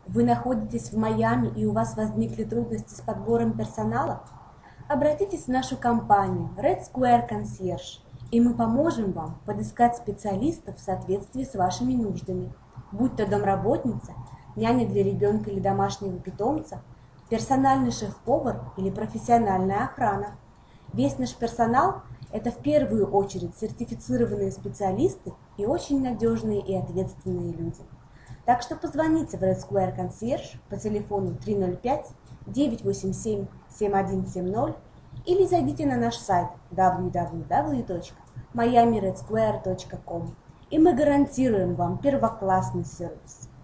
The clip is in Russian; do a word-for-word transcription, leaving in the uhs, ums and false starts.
Вы находитесь в Майами и у вас возникли трудности с подбором персонала? Обратитесь в нашу компанию Red Square Concierge, и мы поможем вам подыскать специалистов в соответствии с вашими нуждами, будь то домработница, няня для ребенка или домашнего питомца, персональный шеф-повар или профессиональная охрана. Весь наш персонал – это в первую очередь сертифицированные специалисты и очень надежные и ответственные люди. Так что позвоните в Red Square Concierge по телефону три ноль пять девять восемь семь семь один семь ноль или зайдите на наш сайт дабл ю дабл ю дабл ю точка майами ред сквер точка ком, и мы гарантируем вам первоклассный сервис.